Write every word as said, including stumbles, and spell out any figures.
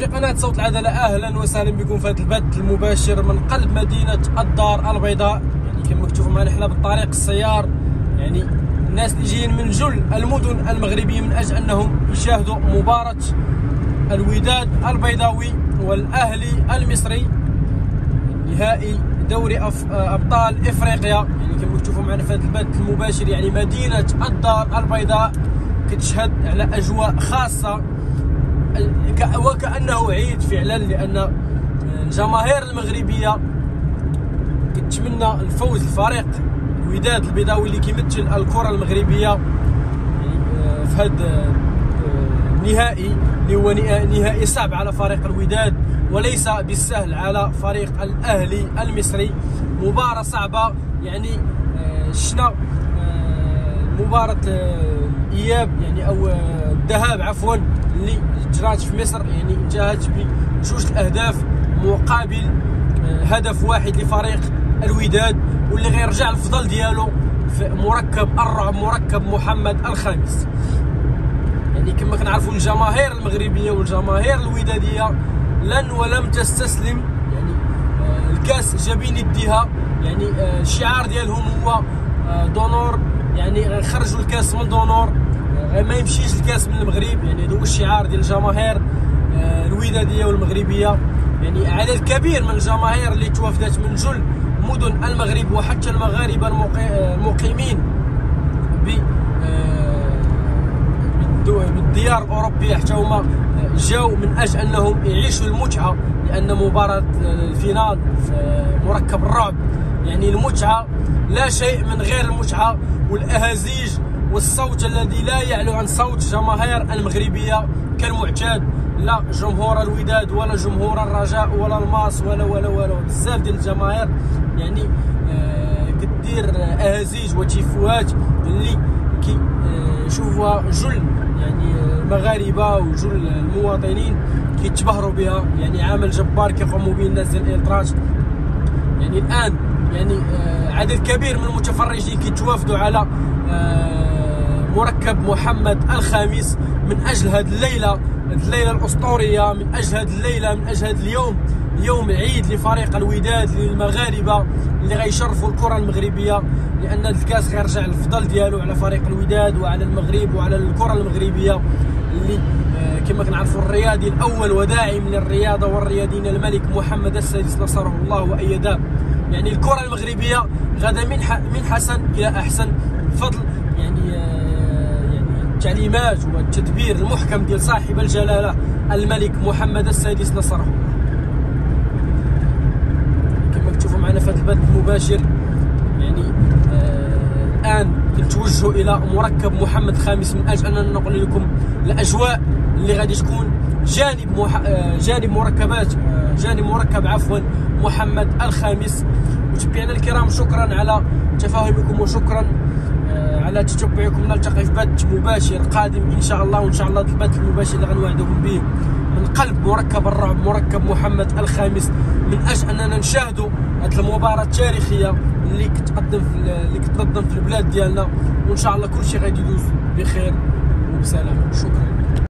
في قناة صوت العدالة، أهلا وسهلا بكم في هذا البث المباشر من قلب مدينة الدار البيضاء. يعني كما كتشوفوا معنا حنا بالطريق السيار، يعني الناس اللي جايين من جل المدن المغربية من أجل أنهم يشاهدوا مباراة الوداد البيضاوي والأهلي المصري نهائي دوري أف... أبطال إفريقيا. يعني كما كتشوفوا معنا في هذا البث المباشر، يعني مدينة الدار البيضاء كتشهد على أجواء خاصة وكأنه عيد فعلا، لأن الجماهير المغربية كتمنى الفوز الفريق الوداد البيضاوي اللي كيمثل الكرة المغربية في هذا النهائي اللي هو نهائي صعب على فريق الوداد وليس بالسهل على فريق الأهلي المصري. مباراة صعبة، يعني شفنا مباراة الإياب يعني أو الذهاب عفوا اللي جرات في مصر، يعني انتهت بجوج الأهداف مقابل هدف واحد لفريق الوداد، واللي غيرجع الفضل ديالو في مركب الرعب، مركب محمد الخامس. يعني كما كنعرفوا الجماهير المغربية والجماهير الودادية لن ولم تستسلم. يعني الكاس جبين يديها، يعني الشعار ديالهم هو دونور، يعني خرجوا الكاس من دونور، ما يمشيش الكاس من المغرب. يعني هذا هو الشعار ديال الجماهير الوداديه والمغربيه. يعني عدد كبير من الجماهير اللي توافدت من جل مدن المغرب وحتى المغاربه المقيمين بالديار الاوروبيه حتى هما جاوا من اجل انهم يعيشوا المتعه، لان مباراه الفينال في مركب الرعب، يعني المتعه لا شيء من غير المتعه والاهازيج والصوت الذي لا يعلو عن صوت الجماهير المغربيه كالمعتاد. لا جمهور الوداد ولا جمهور الرجاء ولا الماس ولا ولا ولا بزاف ديال الجماهير يعني آه كدير اهازيج وتيفوهات اللي كيشوفوها آه جل يعني المغاربه وجل المواطنين كيتبهروا بها. يعني عمل جبار كيقوموا به الناس ديال الالتراج. يعني الان يعني آه عدد كبير من المتفرجين كيتوافدوا على آه مركب محمد الخامس من اجل هذه الليله، هذه الليله الاسطوريه، من اجل هذه الليله، من اجل هذا اليوم، يوم عيد لفريق الوداد للمغاربه اللي غيشرفوا الكره المغربيه، لان الكاس غيرجع الفضل ديالو على فريق الوداد وعلى المغرب وعلى الكره المغربيه اللي آه كما كنعرفوا الرياضي الاول وداعم للرياضه والرياضيين الملك محمد السادس نصره الله وايده. يعني الكره المغربيه غدا من من حسن الى احسن بفضل يعني آه التعليمات والتدبير المحكم ديال صاحب الجلاله الملك محمد السادس نصره. كما كتشوفوا معنا في هذا البث المباشر، يعني آه الان كنتوجهوا الى مركب محمد الخامس من اجل اننا نقول لكم الاجواء اللي غادي تكون جانب مح... آه جانب مركبات آه جانب مركب عفوا محمد الخامس. متابعينا الكرام، شكرا على تفاهمكم وشكرا على تتبعكم. نلتقي في بث مباشر قادم ان شاء الله، وان شاء الله البث المباشر اللي غنوعدكم به من قلب مركب الرعب، مركب محمد الخامس، من اجل اننا نشاهدوا هذه المباراه التاريخيه اللي كتقدم في اللي كتنظم في البلاد ديالنا، وان شاء الله كل شيء غادي يدوز بخير وبسلام. شكرا.